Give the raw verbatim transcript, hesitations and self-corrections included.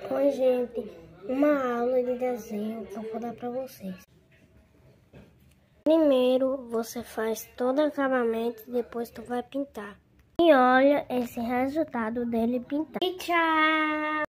Oi, gente, uma aula de desenho que eu vou dar pra vocês. Primeiro, você faz todo o acabamento e depois tu vai pintar. E olha esse resultado dele pintar. E tchau!